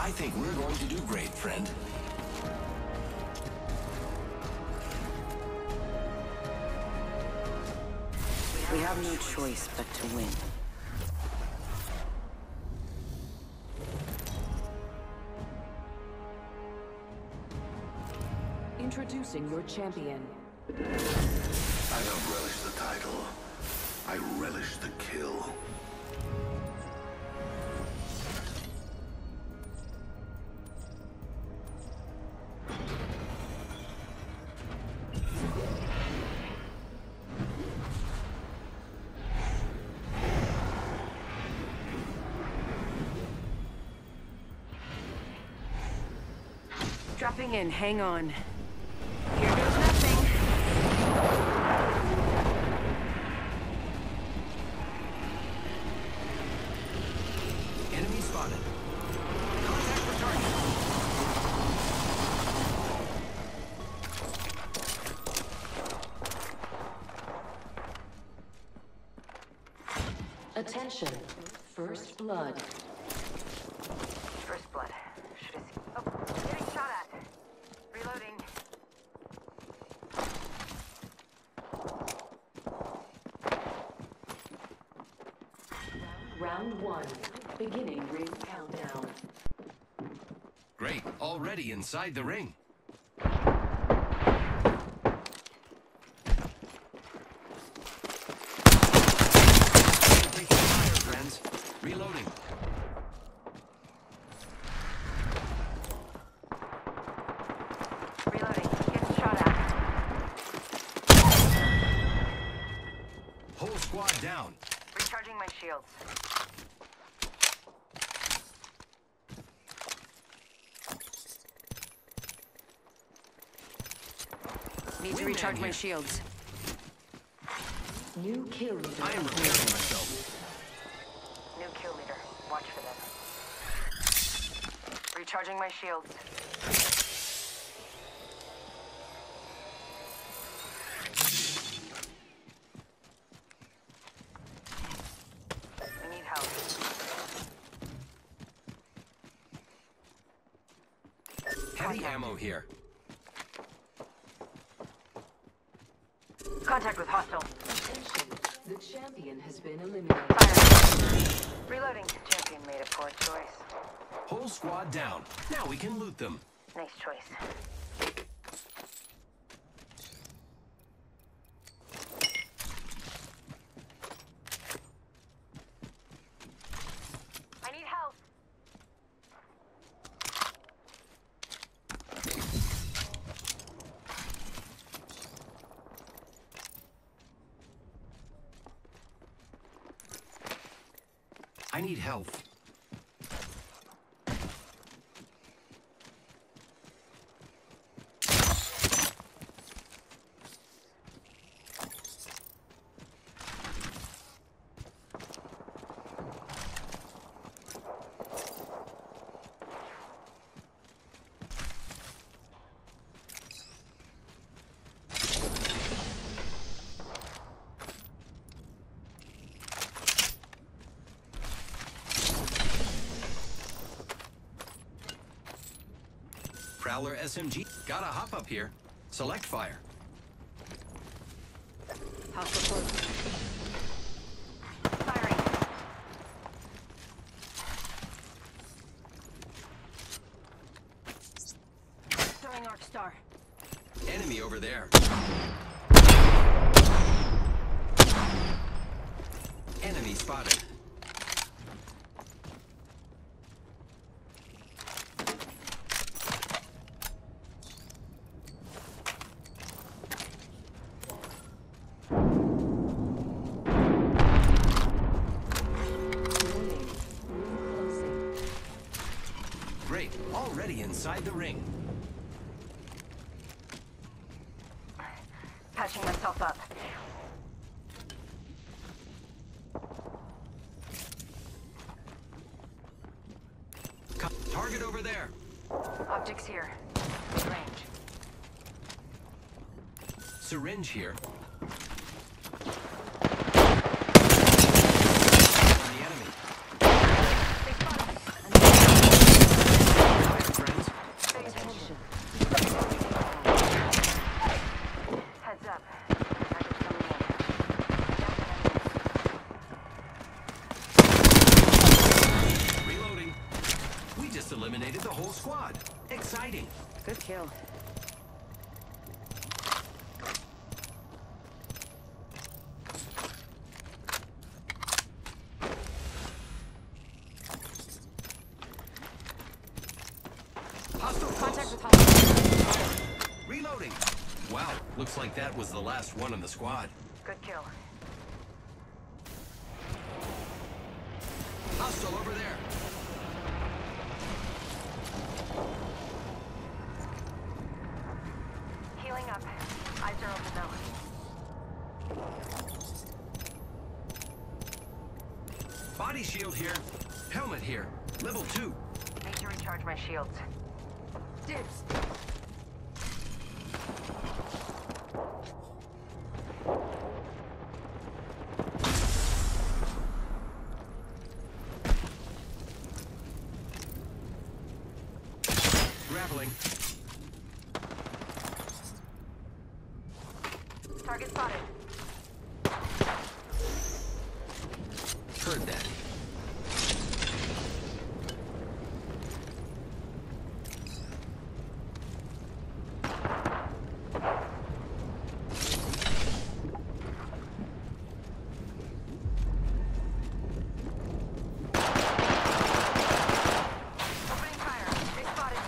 I think we're going to do great, friend. We have no choice but to win. Introducing your champion. I don't relish the title. I relish the kill. Dropping in, hang on. Here goes nothing. Enemy spotted. Contact with target. Attention. First blood. First blood. Should have seen. Oh, getting shot at. Reloading. Round 1. Beginning ring countdown. Great. Already inside the ring. Taking fire, friends. Reloading. Reloading. Getting shot at. Whole squad down. Recharging my shields. Need to Wingman recharge my here. shields. New kill leader. I am repairing myself. New kill leader. Watch for them. Recharging my shields. I need help. Heavy ammo here. Contact with hostile. Attention. The champion has been eliminated. Fire. Reloading. Champion made a poor choice. Whole squad down. Now we can loot them. Nice choice. I need help. I need health. Prowler SMG. Gotta hop up here. Select fire. Hostile close. Firing. Throwing Arc Star. Enemy over there. Enemy spotted. Warning. Ring closing. Great. Already inside the ring. Patching myself up. Target over there. Optics here. Good range. Syringe here. The enemy. They spotted me. eliminated the whole squad. Exciting. Good kill. Hostile Contact close. with hostile. Reloading. Wow, looks like that was the last one in the squad. Good kill. Hostile over there. Healing up. Eyes are open though. Body shield here. Helmet here. Level 2. Need to recharge my shields. Dibs. Grappling. Target spotted. Heard that. Opening fire. They spotted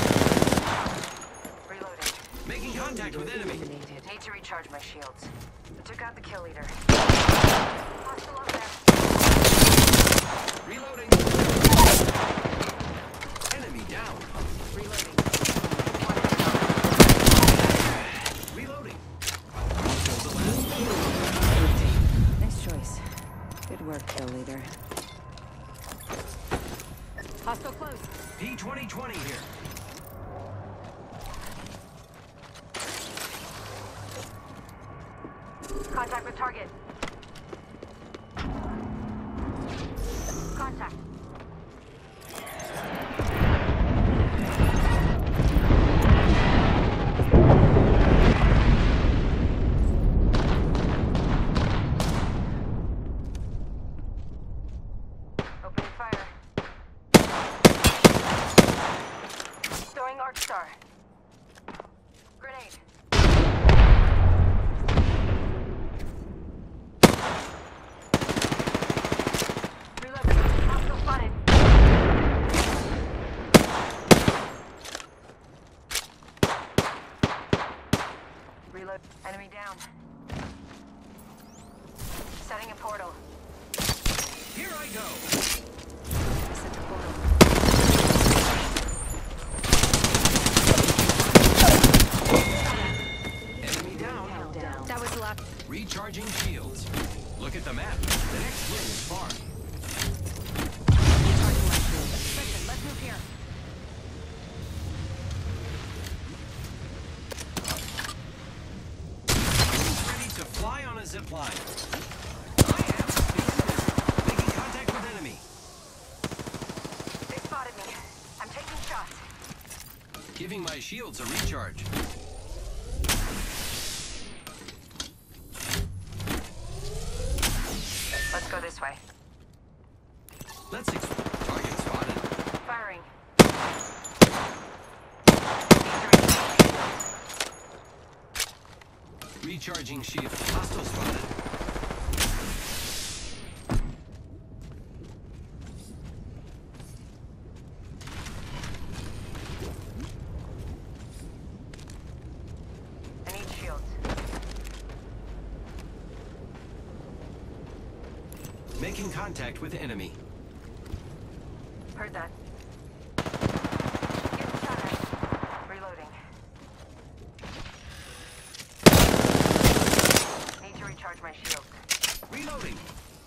me. Reloading. Making contact with enemy. Need to recharge my shields. I took out the kill leader. Hostile up there. Reloading. Enemy down. Reloading. Reloading. Kill the last. Nice choice. Good work, kill leader. Hostile close. P2020 here. Contact with target. Contact. Opening fire. Throwing Arc Star. Grenade. Reloading. Hostile spotted. Reload. Enemy down. Setting a portal. Here I go. I set a portal. Enemy down. That was luck. Recharging shields. Look at the map. The next ring is far. Recharging my shield. Listen, let's move here. Who's ready to fly on a zip line? I am. Making contact with enemy. They spotted me. I'm taking shots. Giving my shields a recharge. Let's go this way. Let's target spotted. Firing. Recharging shield. Hostile spotted. I need shields. Making contact with enemy. Heard that. Getting shot at. Reloading. Need to recharge my shield. Reloading.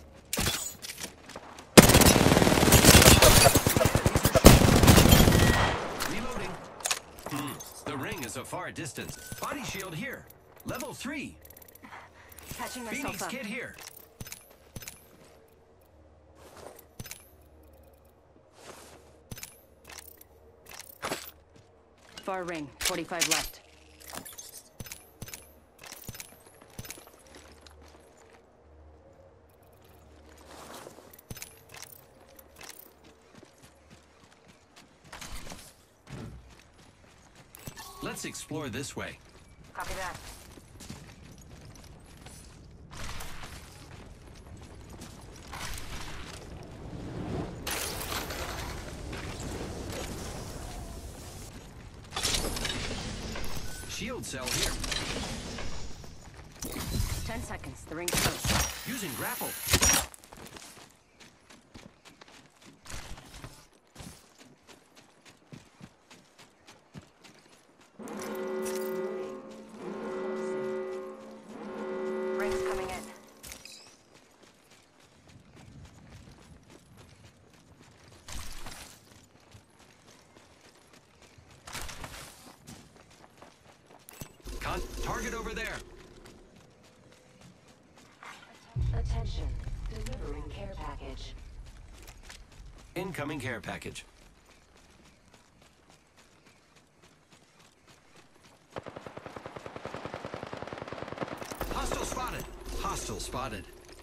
Reloading. The ring is a far distance. Body shield here. Level 3. Patching myself Phoenix up. kit here. Far ring. 45 left. Let's explore this way. Copy that. Shield cell here. 10 seconds. The ring's close. Using grapple. Ring's coming in. Target over there. Attention. Delivering care package. Incoming care package. Hostile spotted. Hostile spotted.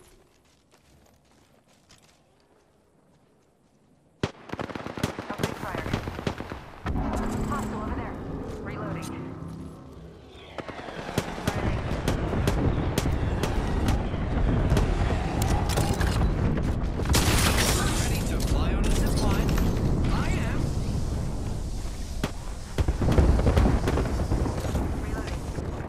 Opening fire. Hostile over there. Reloading. Ready to fly on a zip line? I am. Reloading.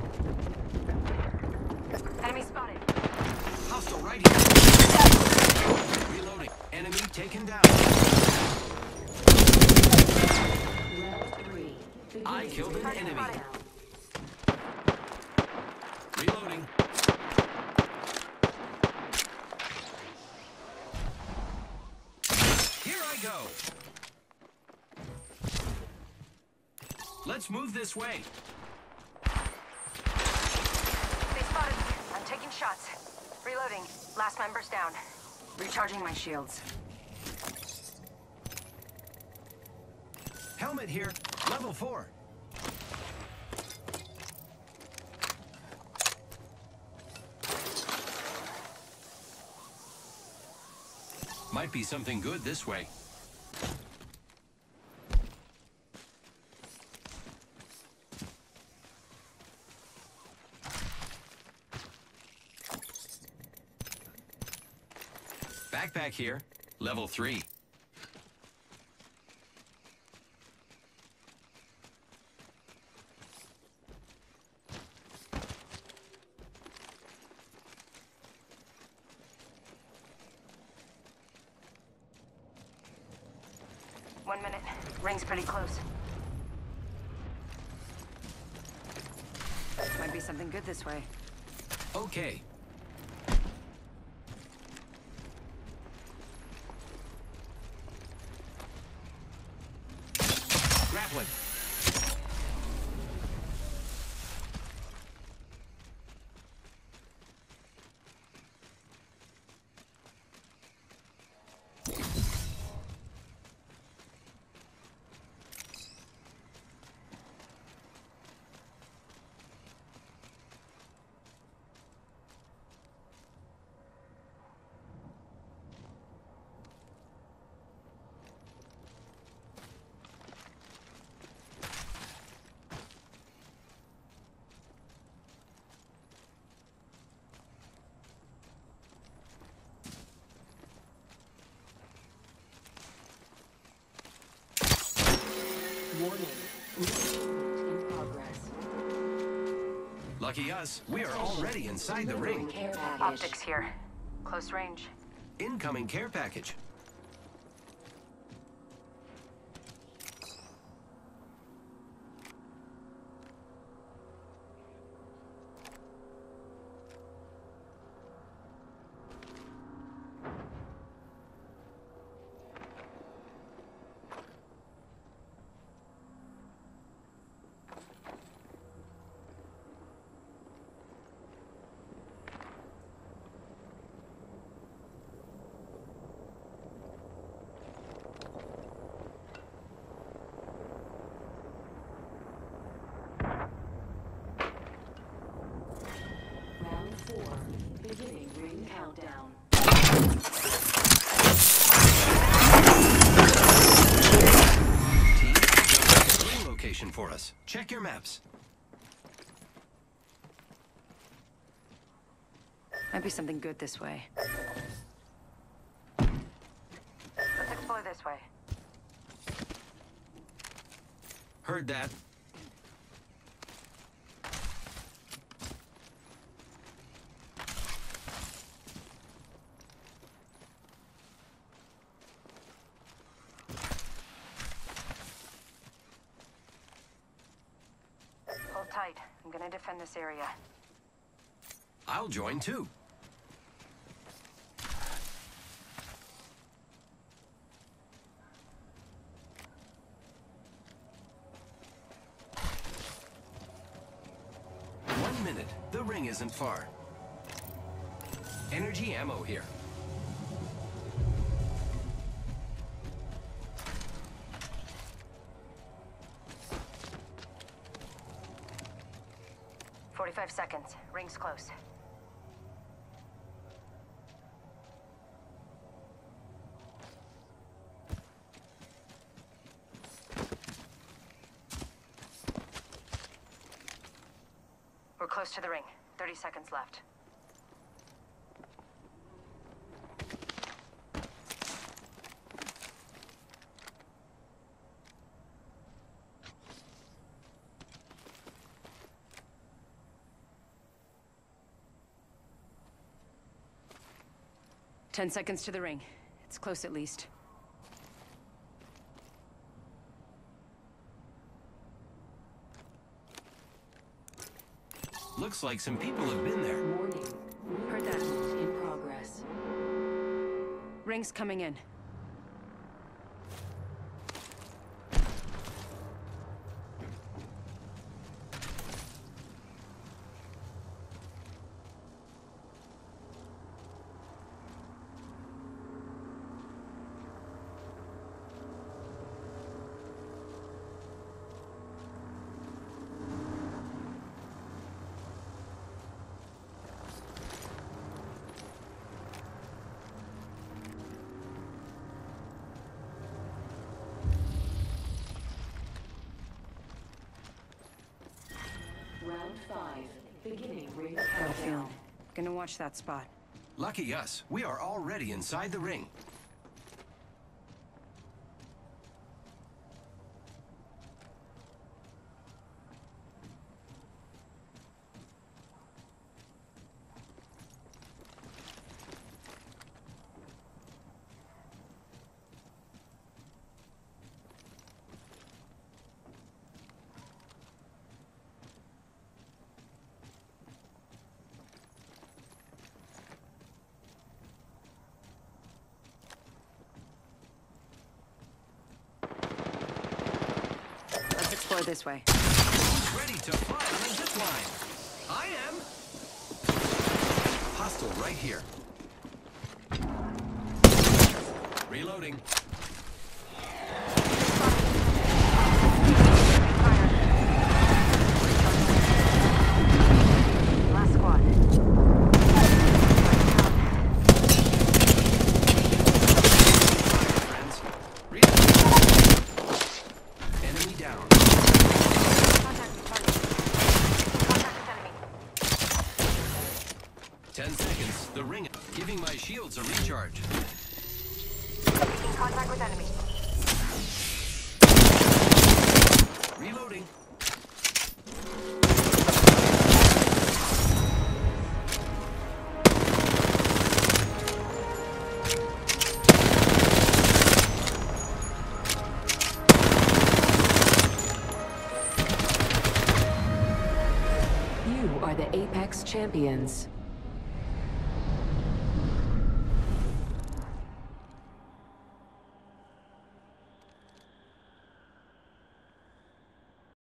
Enemy spotted. Hostile right here. Reloading. Enemy taken down. Round 3. I killed an Target enemy. spotted. Reloading. Here I go. Let's move this way. They spotted me. I'm taking shots. Reloading. Last member's down. Recharging my shields. Helmet here. Level 4. Might be something good this way. Backpack here. Level 3. One minute. Ring's pretty close. Might be something good this way. Okay. Grappling. Warning. Movement in progress. Lucky us, we are already inside the Delivering ring. care package. Optics here. Close range. Incoming care package. location for us. Check your maps. Might be something good this way. Let's explore this way. Heard that. Hold tight. I'm gonna defend this area. I'll join too. One minute. The ring isn't far. Energy ammo here. "45 seconds. Ring's close." We're close to the ring. 30 seconds left. "10 seconds to the ring. It's close at least." Looks like some people have been there. Warning. Heard that. Movement in progress. Ring's coming in. Round 5. Beginning ring Got a countdown. feeling. Gonna watch that spot. Lucky us. We are already inside the ring. Let's explore this way. Who's ready to fly on a zip line? I am. Hostile right here. Reloading. Last squad. Friends. Reloading. Enemy down. Contact with target. Contact with enemy. 10 seconds. The ring. Giving my shields a recharge. Making contact with enemy. Reloading. You are the Apex Champions.